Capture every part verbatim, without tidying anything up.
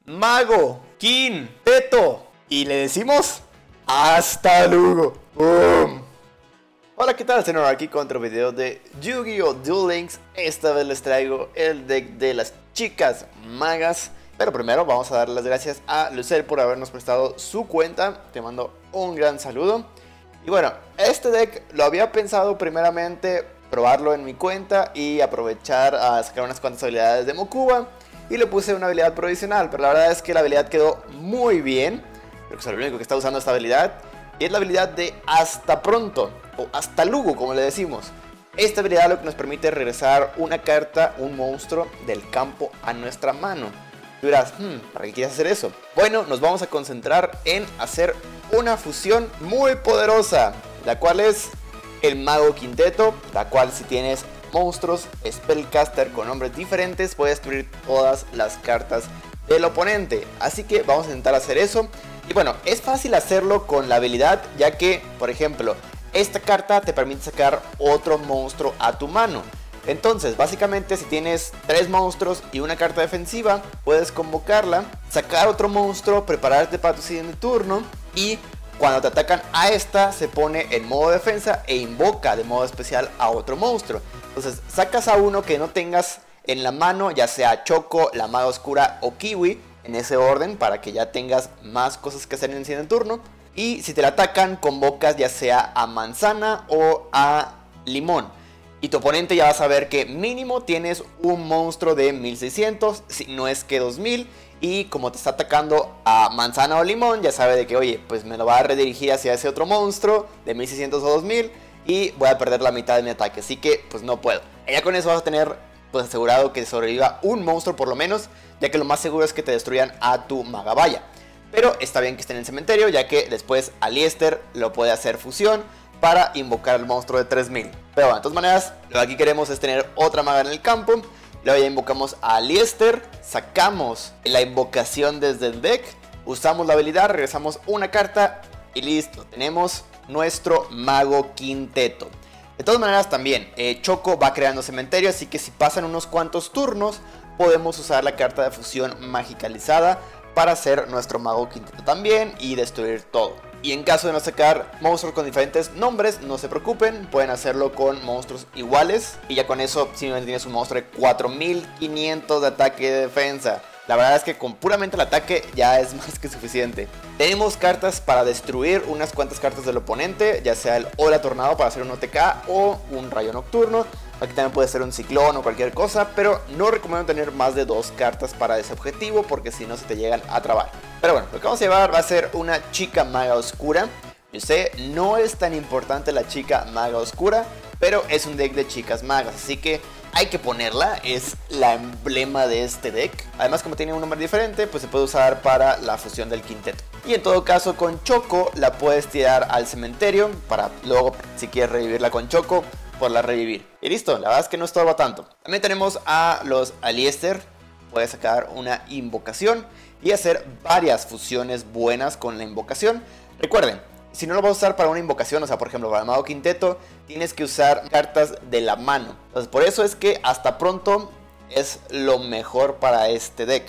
Mago Quinteto. Y le decimos hasta luego. ¡Boom! Hola, ¿qué tal? Senor aquí con otro video de Yu-Gi-Oh! Duel Links. Esta vez les traigo el deck de las chicas magas. Pero primero vamos a dar las gracias a Lucel por habernos prestado su cuenta. Te mando un gran saludo. Y bueno, este deck lo había pensado primeramente probarlo en mi cuenta y aprovechar a sacar unas cuantas habilidades de Mokuba. Y le puse una habilidad provisional, pero la verdad es que la habilidad quedó muy bien. Creo que soy el único que está usando esta habilidad. Y es la habilidad de Hasta Pronto, o Hasta Luego como le decimos. Esta habilidad lo que nos permite regresar una carta, un monstruo del campo a nuestra mano. Y dirás, hmm, ¿para qué quieres hacer eso? Bueno, nos vamos a concentrar en hacer una fusión muy poderosa, la cual es el Mago Quinteto, la cual si tienes monstruos Spellcaster con nombres diferentes puedes destruir todas las cartas del oponente. Así que vamos a intentar hacer eso. Y bueno, es fácil hacerlo con la habilidad, ya que, por ejemplo, esta carta te permite sacar otro monstruo a tu mano. Entonces, básicamente, si tienes tres monstruos y una carta defensiva, puedes convocarla, sacar otro monstruo, prepararte para tu siguiente turno y cuando te atacan a esta, se pone en modo defensa e invoca de modo especial a otro monstruo. Entonces, sacas a uno que no tengas en la mano, ya sea Choco, la Maga Oscura o Kiwi, en ese orden, para que ya tengas más cosas que hacer en el siguiente turno. Y si te la atacan, convocas ya sea a Manzana o a Limón. Y tu oponente ya va a saber que mínimo tienes un monstruo de mil seiscientos, si no es que dos mil. Y como te está atacando a Manzana o Limón, ya sabe de que, oye, pues me lo va a redirigir hacia ese otro monstruo de mil seiscientos o dos mil. Y voy a perder la mitad de mi ataque, así que pues no puedo. Y ya con eso vas a tener pues asegurado que sobreviva un monstruo por lo menos, ya que lo más seguro es que te destruyan a tu Magabaya. Pero está bien que esté en el cementerio, ya que después Aliester lo puede hacer fusión para invocar al monstruo de tres mil. Pero bueno, de todas maneras, lo que aquí queremos es tener otra maga en el campo. Luego ya invocamos a Aliester, sacamos la invocación desde el deck, usamos la habilidad, regresamos una carta y listo, tenemos nuestro Mago Quinteto. De todas maneras también, eh, Choco va creando cementerio, así que si pasan unos cuantos turnos, podemos usar la carta de fusión magicalizada para hacer nuestro Mago Quinteto también y destruir todo. Y en caso de no sacar monstruos con diferentes nombres, no se preocupen, pueden hacerlo con monstruos iguales. Y ya con eso simplemente tienes un monstruo de cuatro mil quinientos de ataque y de defensa. La verdad es que con puramente el ataque ya es más que suficiente. Tenemos cartas para destruir unas cuantas cartas del oponente, ya sea el Ola Tornado para hacer un O T K o un Rayo Nocturno. Aquí también puede ser un Ciclón o cualquier cosa, pero no recomiendo tener más de dos cartas para ese objetivo porque si no se te llegan a trabar. Pero bueno, lo que vamos a llevar va a ser una chica maga oscura. Yo sé, no es tan importante la chica maga oscura, pero es un deck de chicas magas, así que hay que ponerla, es la emblema de este deck. Además, como tiene un nombre diferente, pues se puede usar para la fusión del quinteto. Y en todo caso con Choco la puedes tirar al cementerio para luego, si quieres revivirla con Choco, poderla revivir. Y listo, la verdad es que no estorba tanto. También tenemos a los Aliester, puedes sacar una invocación y hacer varias fusiones buenas con la invocación. Recuerden, si no lo vas a usar para una invocación, o sea, por ejemplo, para el Mago Quinteto, tienes que usar cartas de la mano. Entonces, por eso es que Hasta Pronto es lo mejor para este deck.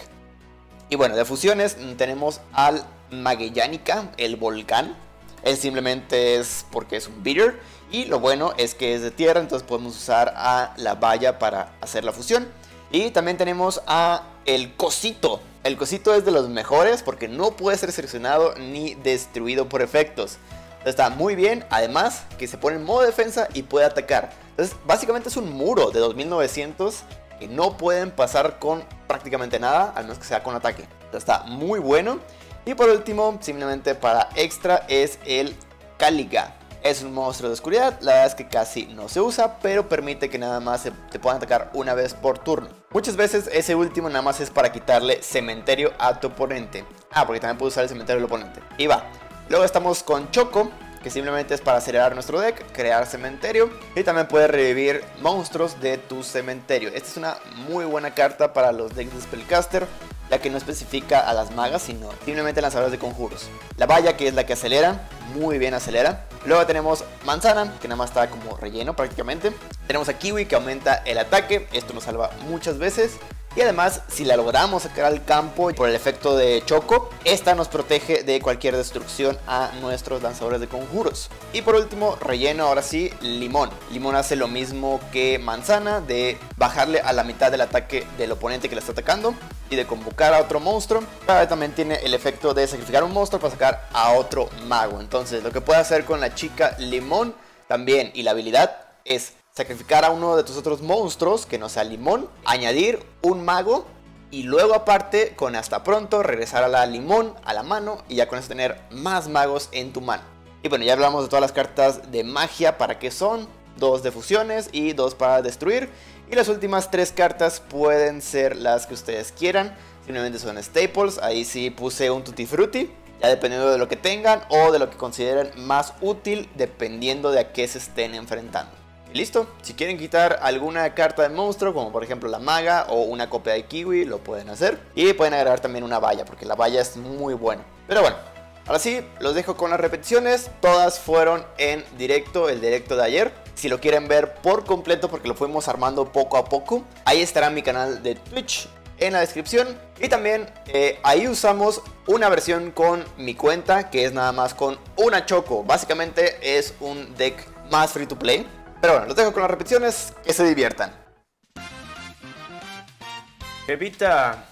Y bueno, de fusiones tenemos al Magellanica, el volcán. Él simplemente es porque es un beater. Y lo bueno es que es de tierra, entonces podemos usar a la valla para hacer la fusión. Y también tenemos a el Cosito. El Cosito es de los mejores porque no puede ser seleccionado ni destruido por efectos. Entonces está muy bien, además que se pone en modo defensa y puede atacar. Entonces básicamente es un muro de dos mil novecientos que no pueden pasar con prácticamente nada, al menos que sea con ataque. Entonces está muy bueno. Y por último, simplemente para extra, es el Caliga. Es un monstruo de oscuridad, la verdad es que casi no se usa, pero permite que nada más se te puedan atacar una vez por turno. Muchas veces ese último nada más es para quitarle cementerio a tu oponente. Ah, porque también puedes usar el cementerio del oponente. Y va. Luego estamos con Choco, que simplemente es para acelerar nuestro deck, crear cementerio. Y también puede revivir monstruos de tu cementerio. Esta es una muy buena carta para los decks de Spellcaster, ya que no especifica a las magas, sino simplemente lanzadores de conjuros. La valla, que es la que acelera, muy bien acelera. Luego tenemos Manzana, que nada más está como relleno prácticamente. Tenemos a Kiwi, que aumenta el ataque, esto nos salva muchas veces. Y además, si la logramos sacar al campo por el efecto de Choco, esta nos protege de cualquier destrucción a nuestros lanzadores de conjuros. Y por último, relleno ahora sí, Limón. Limón hace lo mismo que Manzana, de bajarle a la mitad del ataque del oponente que le está atacando y de convocar a otro monstruo. Pero también tiene el efecto de sacrificar un monstruo para sacar a otro mago. Entonces, lo que puede hacer con la chica Limón también, y la habilidad, es sacrificar a uno de tus otros monstruos que no sea Limón, añadir un mago y luego aparte con hasta pronto regresar a la Limón a la mano y ya con eso tener más magos en tu mano. Y bueno, ya hablamos de todas las cartas de magia, para qué son, dos de fusiones y dos para destruir, y las últimas tres cartas pueden ser las que ustedes quieran, simplemente son staples. Ahí sí puse un Tutti Frutti, ya dependiendo de lo que tengan o de lo que consideren más útil dependiendo de a qué se estén enfrentando. Y listo, si quieren quitar alguna carta de monstruo, como por ejemplo la maga o una copia de Kiwi, lo pueden hacer. Y pueden agregar también una valla, porque la valla es muy buena. Pero bueno, ahora sí, los dejo con las repeticiones. Todas fueron en directo, el directo de ayer. Si lo quieren ver por completo, porque lo fuimos armando poco a poco, ahí estará mi canal de Twitch en la descripción. Y también eh, ahí usamos una versión con mi cuenta, que es nada más con una Choco. Básicamente es un deck más free to play. Pero bueno, los dejo con las repeticiones, que se diviertan. Pepita.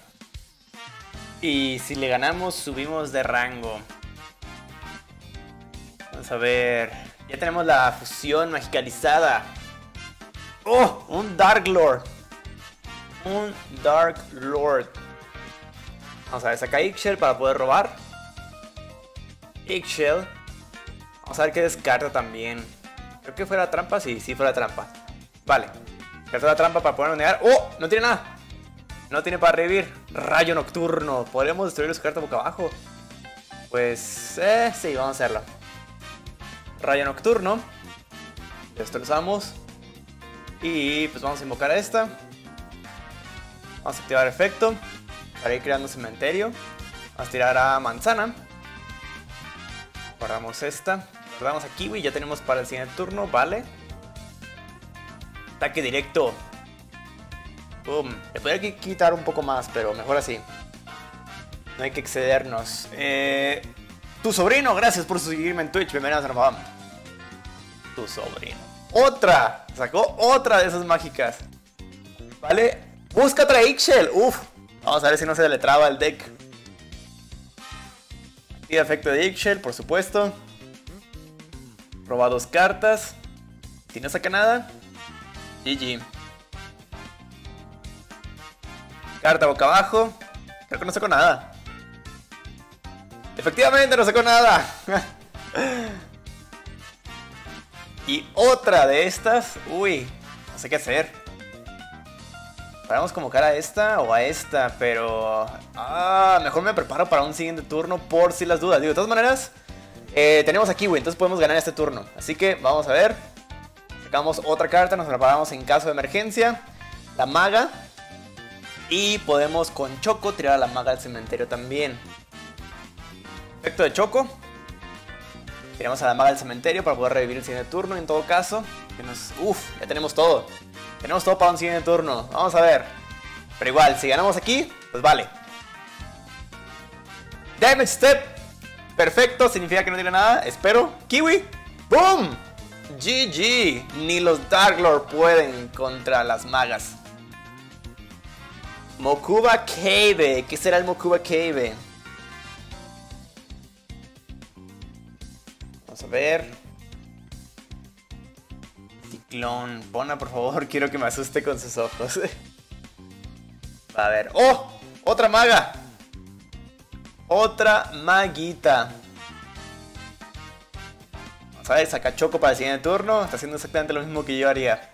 Y si le ganamos, subimos de rango. Vamos a ver. Ya tenemos la fusión magicalizada. ¡Oh! Un Dark Lord. Un Dark Lord. Vamos a ver, saca Eggshell para poder robar. Eggshell. Vamos a ver qué descarta también. Creo que fuera trampa, sí, sí fuera trampa. Vale, descartó la trampa para podernos negar. ¡Oh! No tiene nada. No tiene para revivir. Rayo Nocturno. ¿Podríamos destruir su carta boca abajo? Pues, eh, sí, vamos a hacerlo. Rayo Nocturno. Destrozamos. Y pues vamos a invocar a esta. Vamos a activar efecto para ir creando cementerio. Vamos a tirar a Manzana. Guardamos esta. Guardamos a Kiwi, ya tenemos para el siguiente turno, vale. Ataque directo. Boom. Le podría quitar un poco más, pero mejor así. No hay que excedernos. Eh, tu sobrino, gracias por seguirme en Twitch. Bienvenidos a Navam. Tu sobrino. Otra. Sacó otra de esas mágicas. Vale. Busca otra Eggshell. Uf. Vamos a ver si no se le traba el deck. Activa efecto de Eggshell, por supuesto. Roba dos cartas. Si no saca nada, G G. Carta boca abajo. Creo que no sacó nada. Efectivamente no sacó nada. Y otra de estas. Uy, no sé qué hacer. Podemos convocar a esta o a esta, pero ah, mejor me preparo para un siguiente turno por si las dudas. Digo, de todas maneras, eh, tenemos a Kiwi, entonces podemos ganar este turno. Así que vamos a ver. Sacamos otra carta, nos preparamos en caso de emergencia. La maga. Y podemos con Choco tirar a la maga al cementerio también. Efecto de Choco. Tiramos a la maga al cementerio para poder revivir el siguiente turno. En todo caso, uff, ya tenemos todo. Tenemos todo para un siguiente turno. Vamos a ver. Pero igual, si ganamos aquí, pues vale. Damage Step. Perfecto, significa que no tiene nada. Espero. Kiwi. ¡Boom! G G. Ni los Dark Lord pueden contra las magas. Mokuba Cave. ¿Qué será el Mokuba Cave? Vamos a ver. Ciclón. Pona, por favor. Quiero que me asuste con sus ojos. A ver. ¡Oh! Otra maga. Otra maguita. Vamos a ver. Saca Choco para el siguiente turno. Está haciendo exactamente lo mismo que yo haría.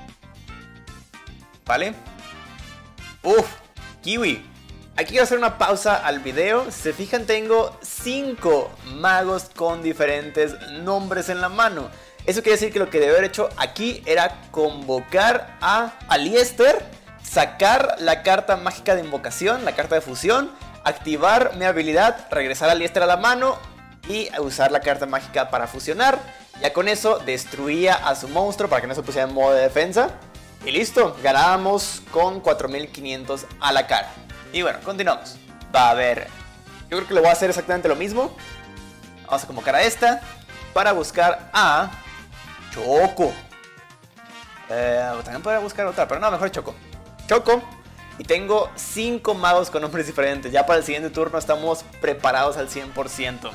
¿Vale? Uf, Kiwi. Aquí quiero hacer una pausa al video. Si se fijan, tengo cinco magos con diferentes nombres en la mano. Eso quiere decir que lo que debe haber hecho aquí era convocar a Aliester, sacar la carta mágica de invocación, la carta de fusión, activar mi habilidad, regresar a Aliester a la mano y usar la carta mágica para fusionar. Ya con eso destruía a su monstruo para que no se pusiera en modo de defensa. Y listo, ganábamos con cuatro mil quinientos a la cara. Y bueno, continuamos. Va a haber, yo creo que le voy a hacer exactamente lo mismo. Vamos a convocar a esta para buscar a Choco. Eh, también podría buscar otra, pero no, mejor Choco. Choco. Y tengo cinco magos con nombres diferentes. Ya para el siguiente turno estamos preparados al cien por ciento.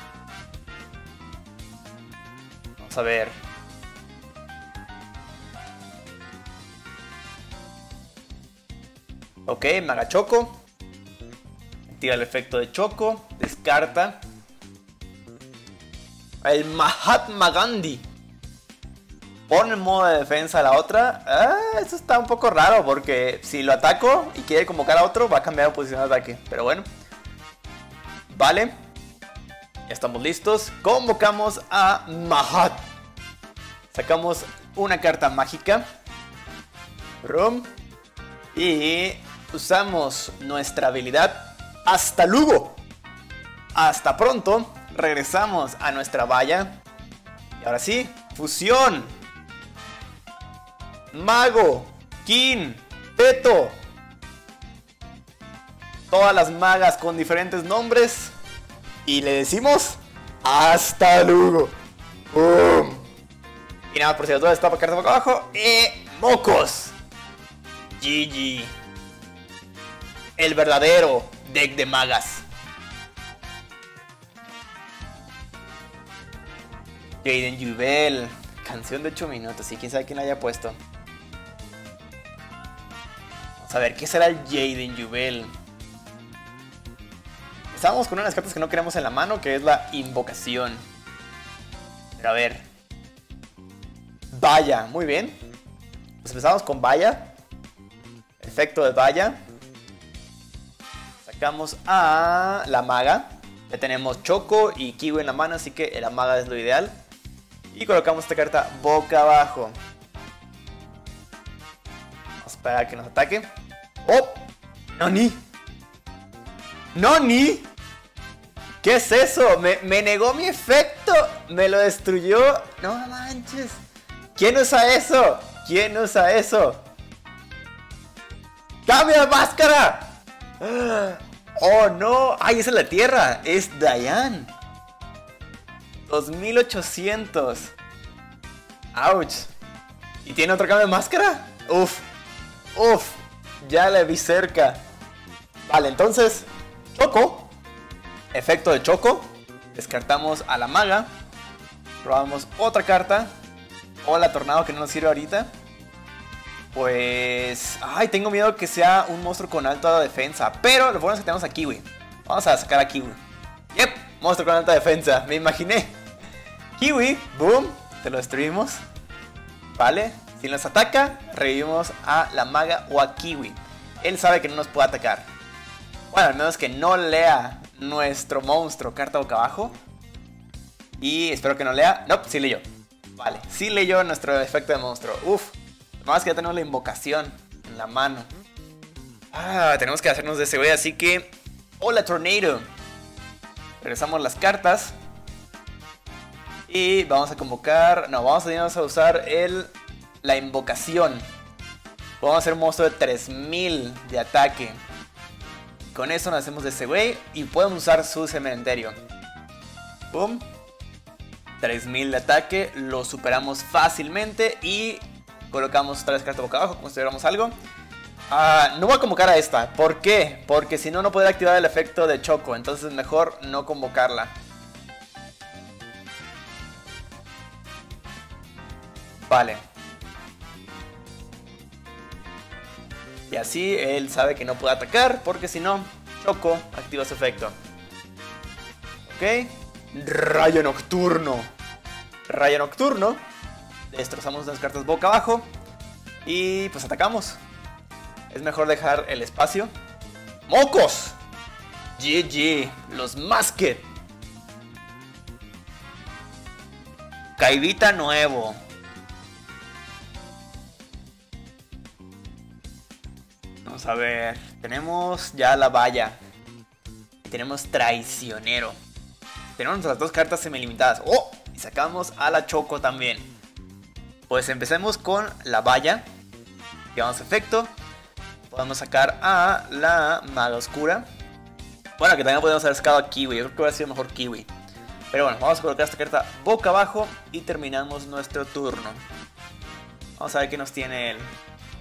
Vamos a ver. Ok, Maga Choco. Tira el efecto de Choco. Descarta. El Mahatma Gandhi. Pone en modo de defensa a la otra. Ah, eso está un poco raro porque si lo ataco y quiere convocar a otro, va a cambiar de posición de ataque. Pero bueno. Vale. Ya estamos listos. Convocamos a Mahat. Sacamos una carta mágica. Rum. Y usamos nuestra habilidad Hasta luego. Hasta pronto. Regresamos a nuestra valla. Y ahora sí, fusión. Mago, Kin, Peto. Todas las magas con diferentes nombres. Y le decimos hasta luego. ¡Bum! Y nada, por cierto, toda esta carta para abajo. ¡Eh! ¡Mocos! G G. El verdadero deck de magas. Jaden Juvel. Canción de ocho minutos. Sí, quién sabe quién la haya puesto. Vamos a ver, ¿qué será el Jaden Juvel? Estábamos con una de las cartas que no queremos en la mano, que es la invocación. Pero a ver. Valla, muy bien. Pues empezamos con Valla. Efecto de Valla. Sacamos a la maga. Ya tenemos Choco y Kiwi en la mano, así que la maga es lo ideal. Y colocamos esta carta boca abajo. Vamos a esperar a que nos ataque. ¡Oh! ¡Nani! ¡Nani! ¿Qué es eso? Me, me negó mi efecto. Me lo destruyó. No manches. ¿Quién usa eso? ¿Quién usa eso? ¡Cambia de máscara! ¡Oh no! ¡Ay, esa es la tierra! Es Diane. dos mil ochocientos. ¡Auch! ¿Y tiene otro cambio de máscara? ¡Uf! ¡Uf! Ya la vi cerca. Vale, entonces Choco. Efecto de Choco. Descartamos a la maga. Probamos otra carta. Hola, Tornado, que no nos sirve ahorita. Pues... Ay, tengo miedo que sea un monstruo con alta defensa. Pero lo bueno es que tenemos a Kiwi. Vamos a sacar a Kiwi. Yep, monstruo con alta defensa. Me imaginé. Kiwi, boom. Te lo destruimos. Vale. Si nos ataca, revivimos a la maga o a Kiwi. Él sabe que no nos puede atacar. Bueno, al menos que no lea nuestro monstruo carta boca abajo. Y espero que no lea. No, nope, sí leyó. Vale, sí leyó nuestro efecto de monstruo. Uf. Más que ya tenemos la invocación en la mano. Ah, tenemos que hacernos de ese güey, así que... Hola, Tornado. Regresamos las cartas. Y vamos a convocar... No, vamos a, a usar el... La invocación. Vamos a hacer un monstruo de tres mil de ataque. Con eso nos hacemos de ese güey. Y podemos usar su cementerio. Boom. tres mil de ataque. Lo superamos fácilmente. Y... colocamos tres cartas boca abajo, como si tuviéramos algo. Uh, no voy a convocar a esta. ¿Por qué? Porque si no, no podré activar el efecto de Choco. Entonces mejor no convocarla. Vale. Y así él sabe que no puede atacar. Porque si no, Choco activa su efecto. Ok. Rayo Nocturno. Rayo Nocturno. Destrozamos las cartas boca abajo. Y pues atacamos. Es mejor dejar el espacio. ¡Mocos! G G. Los Masked. Caivita nuevo. Vamos a ver. Tenemos ya la valla. Tenemos Traicionero. Tenemos las dos cartas semilimitadas. ¡Oh! Y sacamos a la Choco también. Pues empecemos con la valla. Activamos efecto. Podemos sacar a la maga oscura. Bueno, que también podemos haber sacado a Kiwi. Yo creo que hubiera sido mejor Kiwi. Pero bueno, vamos a colocar esta carta boca abajo y terminamos nuestro turno. Vamos a ver qué nos tiene él.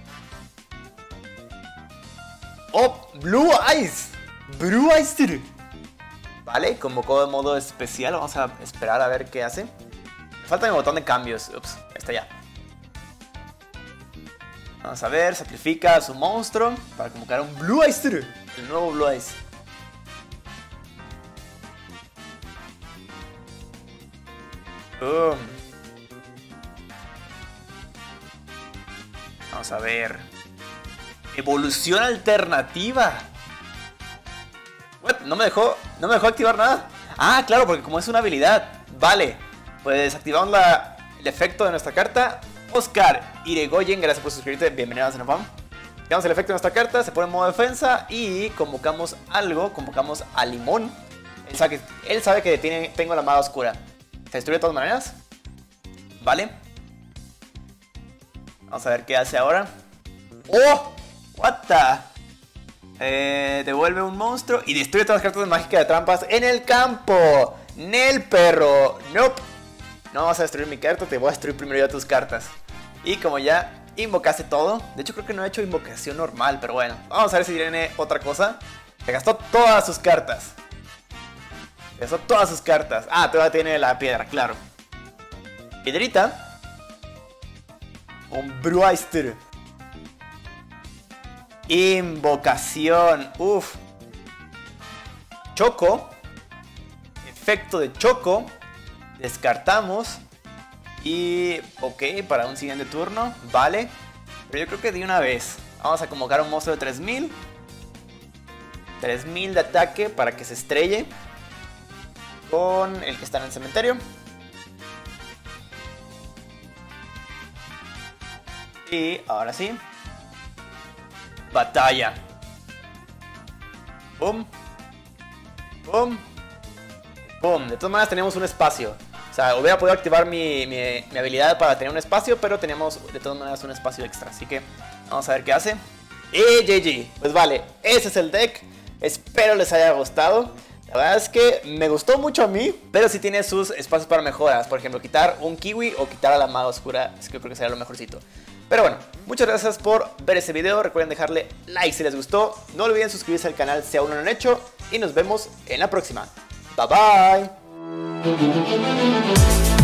¡Oh! ¡Blue Eyes! ¡Blue Eyes! Vale, convocó de modo especial. Vamos a esperar a ver qué hace. Me falta mi botón de cambios. Ups, ahí está ya. Vamos a ver, sacrifica a su monstruo para convocar un Blue Eyes. El nuevo Blue Eyes. Boom. Vamos a ver. Evolución alternativa. What? No me dejó. No me dejó activar nada. Ah, claro, porque como es una habilidad. Vale. Pues activamos la, el efecto de nuestra carta. Oscar Irigoyen, gracias por suscribirte. Bienvenido a Xenopam. Activamos el efecto de nuestra carta. Se pone en modo defensa. Y convocamos algo. Convocamos a Limón. Él sabe que, él sabe que tiene, tengo la maga oscura. Se destruye de todas maneras. Vale. Vamos a ver qué hace ahora. ¡Oh! What the... Eh, devuelve un monstruo y destruye todas las cartas de mágica de trampas en el campo. Nel, perro. Nope. No vas a destruir mi carta, te voy a destruir primero yo tus cartas. Y como ya invocaste todo. De hecho creo que no he hecho invocación normal, pero bueno. Vamos a ver si tiene otra cosa. Te gastó todas sus cartas. Te gastó todas sus cartas. Ah, todavía tiene la piedra, claro. Piedrita. Un Bruister. Invocación. Uf. Choco. Efecto de Choco. Descartamos. Y... ok, para un siguiente turno. Vale. Pero yo creo que de una vez. Vamos a convocar a un monstruo de tres mil. tres mil de ataque para que se estrelle con el que está en el cementerio. Y ahora sí. Batalla. Boom. Boom. Boom. De todas maneras tenemos un espacio. O sea, hubiera podido activar mi, mi, mi habilidad para tener un espacio, pero tenemos de todas maneras un espacio extra. Así que vamos a ver qué hace. Y G G. Pues vale, ese es el deck. Espero les haya gustado. La verdad es que me gustó mucho a mí, pero sí tiene sus espacios para mejoras. Por ejemplo, quitar un Kiwi o quitar a la maga oscura. Es que yo creo que sería lo mejorcito. Pero bueno, muchas gracias por ver este video. Recuerden dejarle like si les gustó. No olviden suscribirse al canal si aún no lo han hecho. Y nos vemos en la próxima. Bye bye.